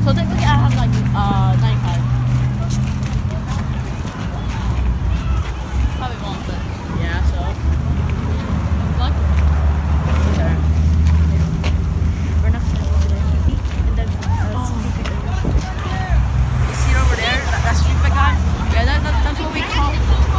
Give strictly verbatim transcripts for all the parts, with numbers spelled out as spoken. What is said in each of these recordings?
So technically I have like uh ninety-five. Probably won't, but yeah. So. What? Okay. We're not gonna go to the T V and then. Uh, oh. You see it over there? That, that street fight guy? Yeah, that, that, that's what we call.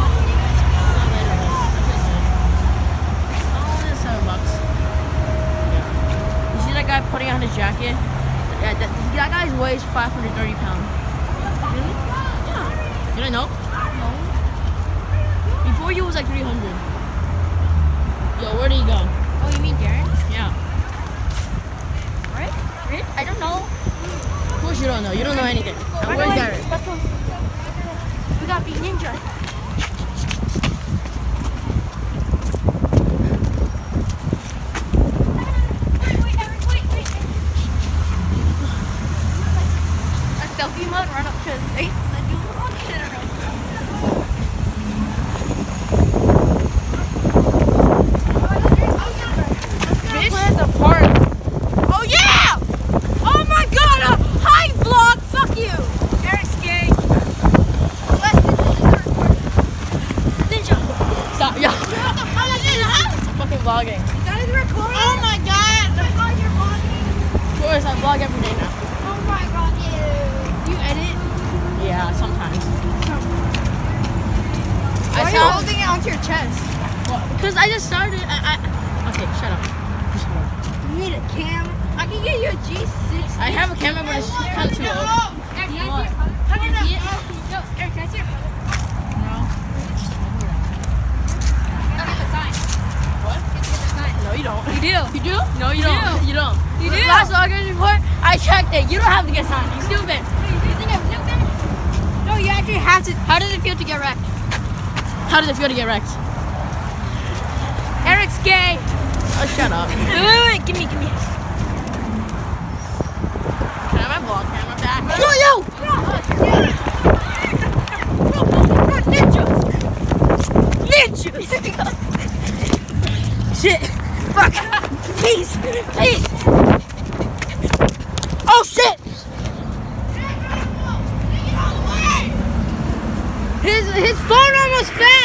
Guy putting on his jacket. Yeah, that, that guy weighs five hundred thirty pounds. Really? Yeah. You didn't know? No. Before you was like three hundred. Yo, where did he go? Oh, you mean Darren? Yeah. Right? Really? I don't know. Of course you don't know. You don't know anything. Now, where's Darren? We got Big Ninja. Selfie mode, run up to his face, and then do the wrong shit around. Bitch, play at the park. Oh yeah! Oh my god! A hi vlog! Fuck you! Eric's gay. Ninja. Stop, yo. I'm fucking vlogging. That is recording. Oh my god! Oh, you're vlogging. Of course, I vlog every day now. Oh my god, ew. You edit? Yeah, sometimes. Why I are you holding it onto your chest? Well, because I just started. I, I, okay, shut up. Shut up. You need a cam. I can get you a G six. I have a camera, but it's kind of too old. Eric, can I see it? Can I see it? No, Eric, can I see it? No. I'll get the sign. What? Get the sign. No, you don't. You do. You do? No, you, You don't. do. You don't. You do. Last August report, I checked it. You don't have to get signed. You stupid. You think I'm stupid? No, you actually have to. How does it feel to get wrecked? How does it feel to get wrecked? Eric's gay. Oh, shut up. Wait, wait, wait. Give me, give me. Can I have my vlog camera back? Yo, yo! Ninjas! Ninjas! Shit! Fuck! Please! Please! Oh shit! His his phone almost fell!